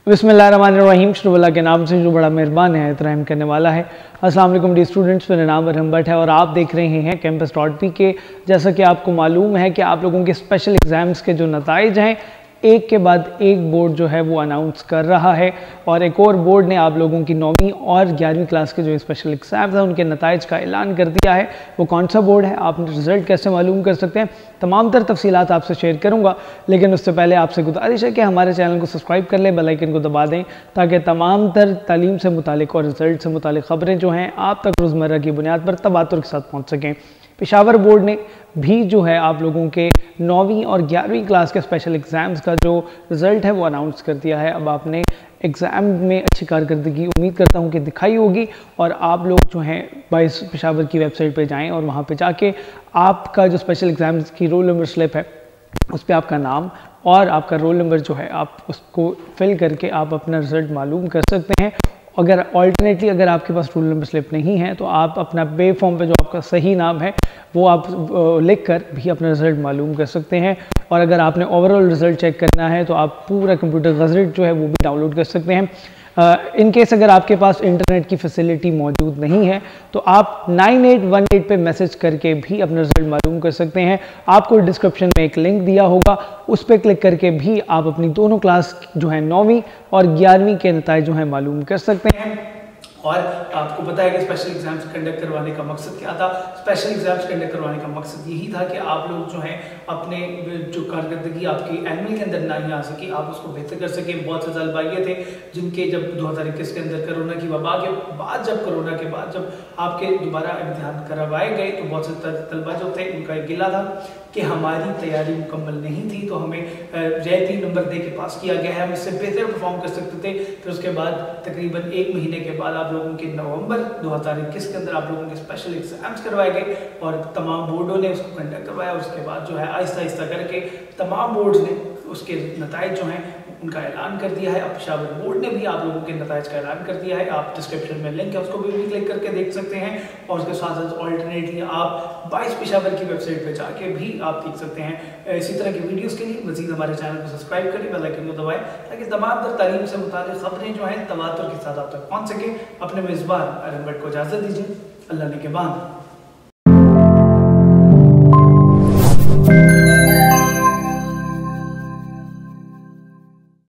बिस्मिल्लाहिर्रहमानिर्रहीम। शुरू के नाम से जो बड़ा मेहरबान है रहम करने वाला है। अस्सलाम वालेकुम डी स्टूडेंट्स, मेरा नाम अरहम भट्ट है और आप देख रहे हैं campus.pk। जैसा कि आपको मालूम है कि आप लोगों के स्पेशल एग्ज़ाम्स के जो नताइज हैं एक के बाद एक बोर्ड जो है वो अनाउंस कर रहा है और एक और बोर्ड ने आप लोगों की 9वीं और 11वीं क्लास के जो स्पेशल एग्ज़ाम्स हैं उनके नताइज का ऐलान कर दिया है। वो कौन सा बोर्ड है, आप रिज़ल्ट कैसे मालूम कर सकते हैं, तमाम तर तफसीलात आपसे शेयर करूंगा। लेकिन उससे पहले आपसे गुजारिश है कि हमारे चैनल को सब्सक्राइब कर लें, बेल आइकन को दबा दें ताकि तमाम तर तालीम से मुतालिक और रिज़ल्ट से मुतालिक ख़बरें जो हैं आप तक रोज़मर्रा की बुनियाद पर तबातुर के साथ पहुँच सकें। पेशावर बोर्ड ने भी जो है आप लोगों के 9वीं और 11वीं क्लास के स्पेशल एग्ज़ाम्स का जो रिज़ल्ट है वो अनाउंस कर दिया है। अब आपने एग्ज़ाम में अच्छी कारकर्दगी उम्मीद करता हूँ कि दिखाई होगी और आप लोग जो हैं बाइस पेशावर की वेबसाइट पे जाएं और वहाँ पे जाके आपका जो स्पेशल एग्ज़ाम्स की रोल नंबर स्लिप है उस पर आपका नाम और आपका रोल नंबर जो है आप उसको फिल करके आप अपना रिज़ल्ट मालूम कर सकते हैं। अगर ऑल्टरनेटली अगर आपके पास रोल नंबर स्लिप नहीं है तो आप अपना पे फॉर्म पे जो आपका सही नाम है वो आप लिख कर भी अपना रिज़ल्ट मालूम कर सकते हैं। और अगर आपने ओवरऑल रिज़ल्ट चेक करना है तो आप पूरा कंप्यूटर गज़ट जो है वो भी डाउनलोड कर सकते हैं। इन केस अगर आपके पास इंटरनेट की फैसिलिटी मौजूद नहीं है तो आप 9818 पे मैसेज करके भी अपना रिज़ल्ट मालूम कर सकते हैं। आपको डिस्क्रिप्शन में एक लिंक दिया होगा, उस पर क्लिक करके भी आप अपनी दोनों क्लास जो है 9वीं और 11वीं के नताइज जो है मालूम कर सकते हैं। और आपको पता है कि स्पेशल एग्जाम्स कंडक्ट करवाने का मकसद क्या था। स्पेशल एग्जाम्स कंडक्ट करवाने का मकसद यही था कि आप लोग जो हैं अपने जो कारकर्दगी आपकी एनुअल के अंदर नहीं आ सकी आप उसको बेहतर कर सकें। बहुत से तलबाइये थे जिनके जब 2021 के अंदर कोरोना की वबा के बाद जब आपके दोबारा इम्तिहान करवाए गए तो बहुत से तलबा जो थे उनका एक गिला था कि हमारी तैयारी मुकम्मल नहीं थी तो हमें रियायती नंबर दे के पास किया गया है, हम इससे बेहतर परफॉर्म कर सकते थे। फिर उसके बाद तकरीबन 1 महीने के बाद आप लोगों के नवंबर 2021 के अंदर आप लोगों के स्पेशल एग्जाम्स करवाए गए और तमाम बोर्डों ने उसको कंडक्ट करवाया। उसके बाद जो है आहिस्ता आहिस्ता करके तमाम बोर्ड्स ने उसके नताइज जो हैं उनका ऐलान कर दिया है। अब पेशावर बोर्ड ने भी आप लोगों के नताइज का ऐलान कर दिया है। आप डिस्क्रिप्शन में लिंक है उसको भी क्लिक करके देख सकते हैं और उसके साथ साथ ऑल्टरनेटली आप 22 पेशावर की वेबसाइट पे जाके भी आप देख सकते हैं। इसी तरह की वीडियोस के लिए मजीद हमारे चैनल को सब्सक्राइब करें, बेल आइकन को दबाएं ताकि तमाम तर तालीम से मुताल्लिक खबरें जो हैं तवातुर के साथ आप तक पहुँच सकें। अपने मेज़बान अरहम भट्ट को इजाज़त दीजिए। अल्लाह ने के बाद।